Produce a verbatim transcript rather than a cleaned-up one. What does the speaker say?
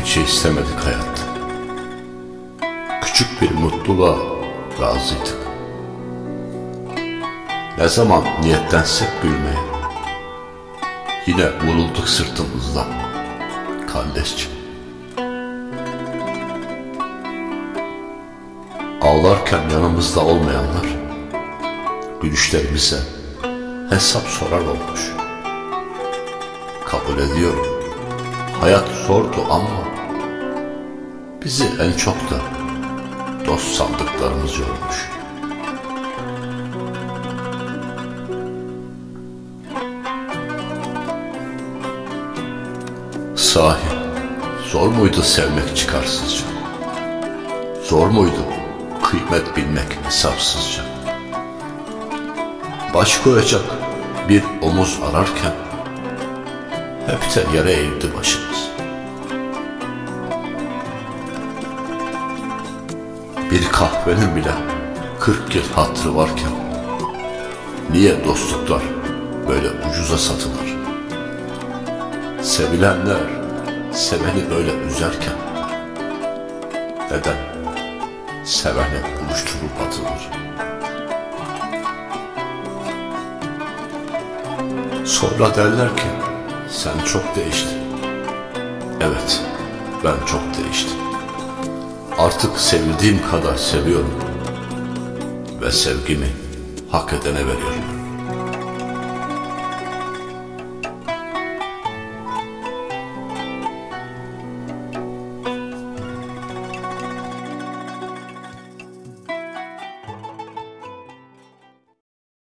bir şey istemedik hayatta. Küçük bir mutluluğa razıydık. Ne zaman niyetlensek gülmeye, yine vurulduk sırtımızdan kalleşçe. Ağlarken yanımızda olmayanlar gülüşlerimize hesap sorar olmuş. Kabul ediyorum, hayat zordu ama bizi en çok da dost sandıklarımız yormuş. Sahi zor muydu sevmek çıkarsızca? Zor muydu kıymet bilmek hesapsızca? Baş koyacak bir omuz ararken hep de yere eğildi başımız. Bir kahvenin bile kırk yıl hatırı varken niye dostluklar böyle ucuza satılır? Sevilenler seveni böyle üzerken neden seveni buluşturup atılır? Sonra derler ki sen çok değiştin. Evet, ben çok değiştim. Artık sevildiğim kadar seviyorum ve sevgimi hak edene veriyorum.